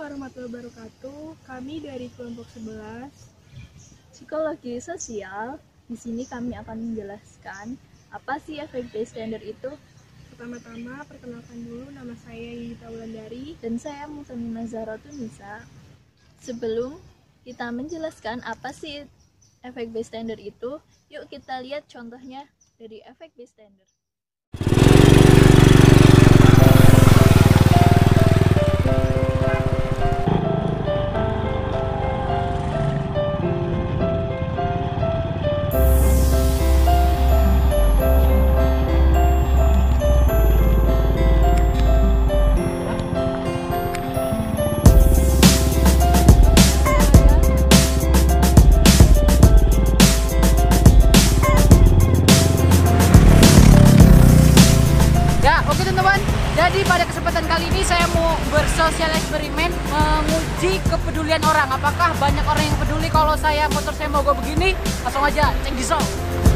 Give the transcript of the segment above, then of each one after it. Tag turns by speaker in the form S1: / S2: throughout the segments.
S1: warahmatullahi wabarakatuh. Kami dari kelompok 11
S2: Psikologi Sosial. Di sini kami akan menjelaskan apa sih efek bystander itu.
S1: Pertama-tama, perkenalkan dulu, nama saya Yita Wulandari.
S2: Dan saya Mutamina Zahratunisa. Sebelum kita menjelaskan apa sih efek bystander itu, yuk kita lihat contohnya dari efek bystander.
S3: Oke teman-teman, jadi pada kesempatan kali ini saya mau bersosial eksperimen menguji kepedulian orang. Apakah banyak orang yang peduli kalau motor saya mogok begini? Langsung aja cek di show.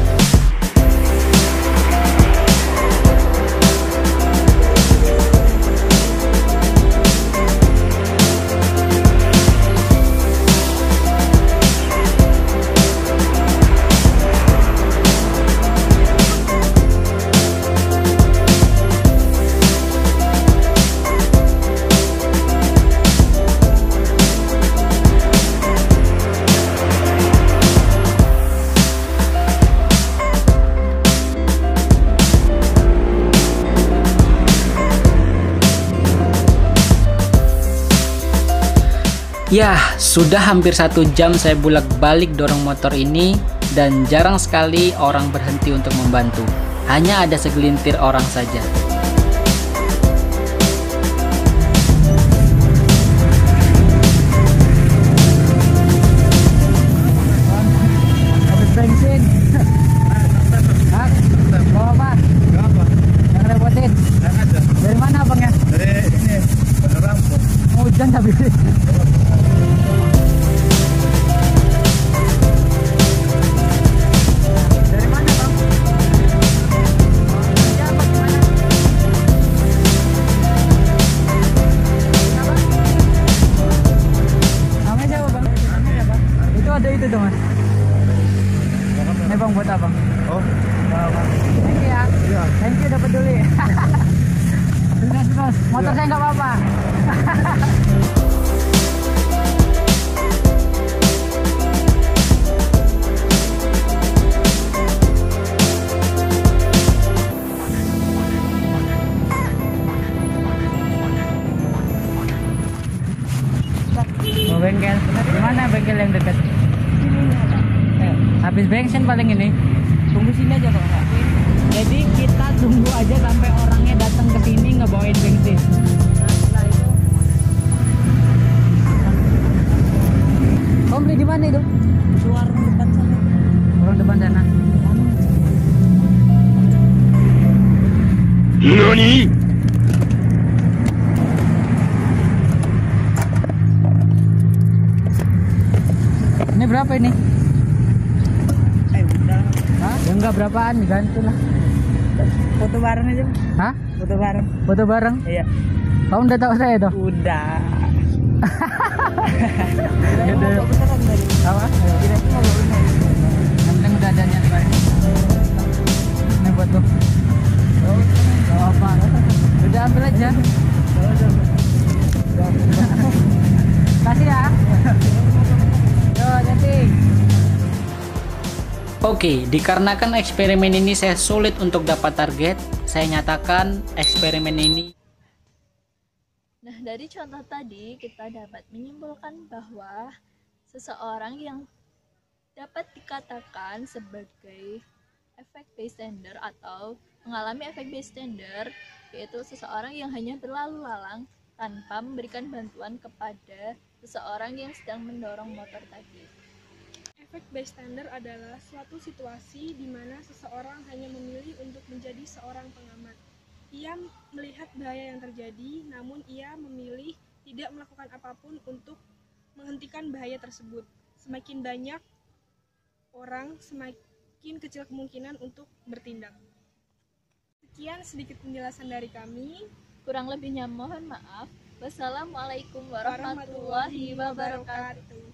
S3: Ya, sudah hampir 1 jam saya bolak-balik dorong motor ini dan jarang sekali orang berhenti untuk membantu. Hanya ada segelintir orang saja. Habis bensin. Hah? Bawa apa? Yang repotin? Dari mana abangnya?
S4: Dari ini, Rampung.
S3: Hujan tapi. Dari mana bang? Kerja apa gimana? Kenapa? Namanya siapa bang? Namanya siapa? Itu ada itu dong mas. Ini bang buat apa?
S4: Oh,
S3: Thank you ya.
S4: iya.
S3: Thank you udah peduli. Terus, motor saya nggak apa-apa. Mau bengkel? Di mana bengkel yang dekat? Habis bensin paling ini. Tunggu sini aja kalau nggak. Jadi kita tunggu aja sampai orangnya datang ke sini ngebawain bensin. Nah, itu. Kamu beli di mana itu? Di warung depan sana. Warung depan sana.
S4: NANI?
S3: Ini berapa ini?
S1: udah.
S3: Hah? Ya enggak berapaan, diganti lah.
S1: Foto bareng aja.
S3: Hah?
S1: Foto bareng.
S3: Foto bareng?
S1: Iya.
S3: Kamu udah tahu saya tuh?
S1: Udah.
S3: Gede. Apa? Yang penting udah ada niat baik. Ini buat tuh. Oh, apa? Udah ambil aja. Kasih ya. Yo, jadi. Oke, dikarenakan eksperimen ini saya sulit untuk dapat target, saya nyatakan eksperimen ini.
S2: Nah, dari contoh tadi kita dapat menyimpulkan bahwa seseorang yang dapat dikatakan sebagai efek bystander atau mengalami efek bystander yaitu seseorang yang hanya berlalu lalang tanpa memberikan bantuan kepada seseorang yang sedang mendorong motor tadi.
S1: Efek bystander adalah suatu situasi di mana seseorang hanya memilih untuk menjadi seorang pengamat. Ia melihat bahaya yang terjadi, namun ia memilih tidak melakukan apapun untuk menghentikan bahaya tersebut. Semakin banyak orang, semakin kecil kemungkinan untuk bertindak. Sekian sedikit penjelasan dari kami.
S2: Kurang lebihnya mohon maaf. Wassalamualaikum warahmatullahi wabarakatuh.